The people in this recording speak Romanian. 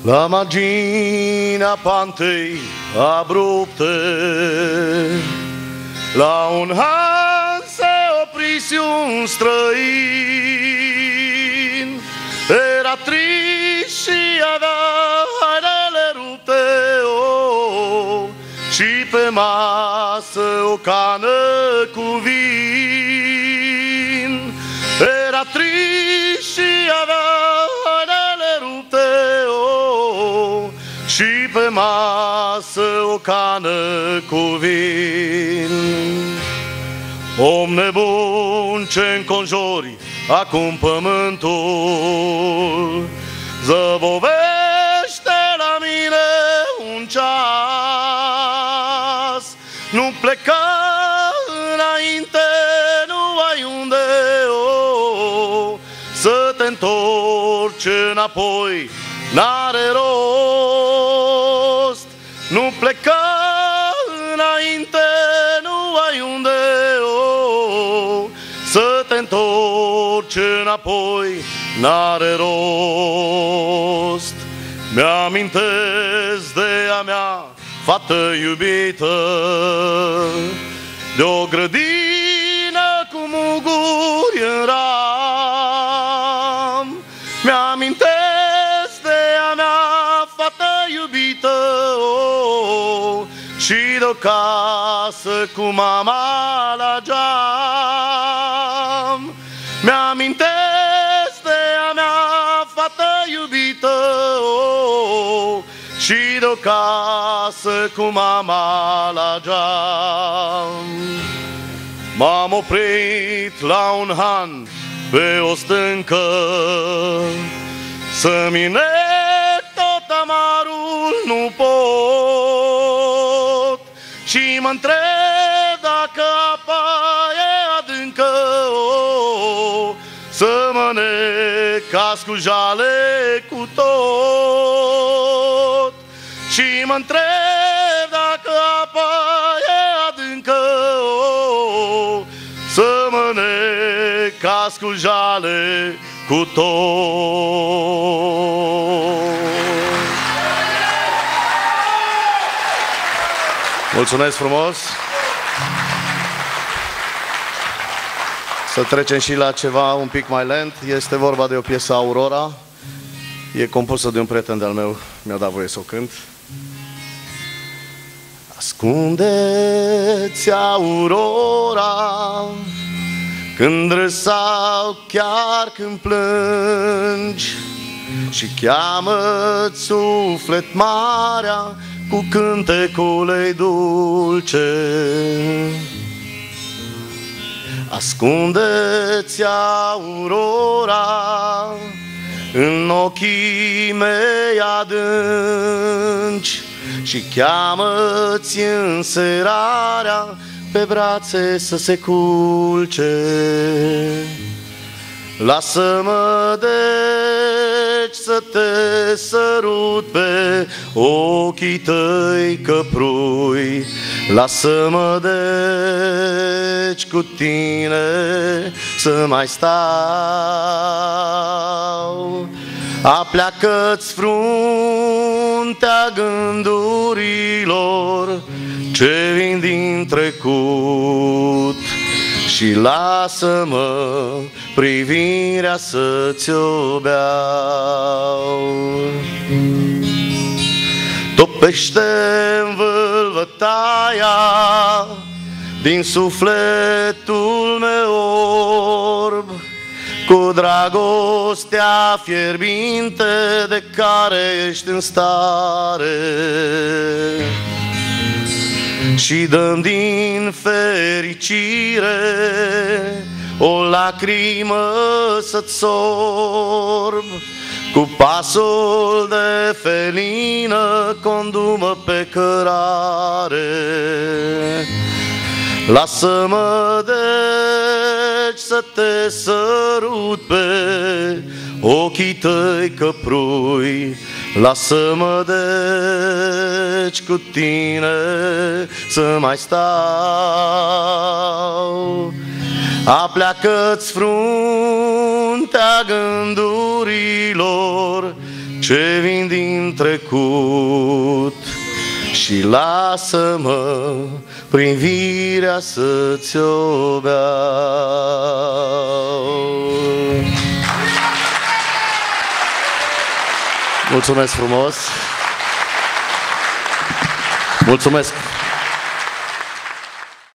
La marginea pantei abrupte, la un han se oprise un străin. Era trist și avea hainele rupte, și pe masă o cană cu vin. Era trist și avea hainele rupte, și pe masă o cană cu vin. Om nebun ce înconjori acum pământul, zăbovește la mine un ceas. Nu pleca înainte, nu ai unde să te întorci înapoi, n-are rost. Nu pleca înainte, nu ai unde să te întorci înapoi, n-are rost. Mi-amintesc de a mea fată iubită, de o grădină cu muguri în ram. Mi-amintesc de a mea fată iubită, și de o casă cu mama la geam. Mi-amintesc de a mea fată iubită, și de o casă cu mama la geam. M-am oprit la un han pe o stâncă, să-mi nec tot amarul nu pot, și mă întreb dacă apa e adâncă, să mă necas cu jale cu tot. Și mă întreb dacă apa e adâncă, să mă necas cu jale cu tot. Mulțumesc frumos! Să trecem și la ceva un pic mai lent. Este vorba de o piesă Aurora. E compusă de un prieten de-al meu. Mi-a dat voie să o cânt. Ascunde-ți, Aurora, când râzi sau chiar când plângi, și cheamă-ți suflet marea cu cântecul ei dulce. Ascunde-ți, Aurora, în ochii mei adânci, și cheamă-ți înserarea pe brațe să se culce. Lasă-mă deci să te sărut pe ochii tăi căprui. Lasă-mă deci cu tine să mai stau. Apleacă-ți fruntea gândurilor ce vin din trecut, și lasă-mă privirea să-ți-o beau. Topește-mi vâlvătaia din sufletul meu orb, cu dragostea fierbinte de care ești în stare, și dă-mi din fericire o lacrimă să-ți sorb. Cu pasul de felină condu-mă pe cărare. Lasă-mă deci să te sărut pe ochii tăi căprui. Lasă-mă deci cu tine să mai stau. Apleacă-ți fruntea gândurilor ce vin din trecut și lasă-mă privirea să-ți o beau. Mulțumesc frumos! Mulțumesc!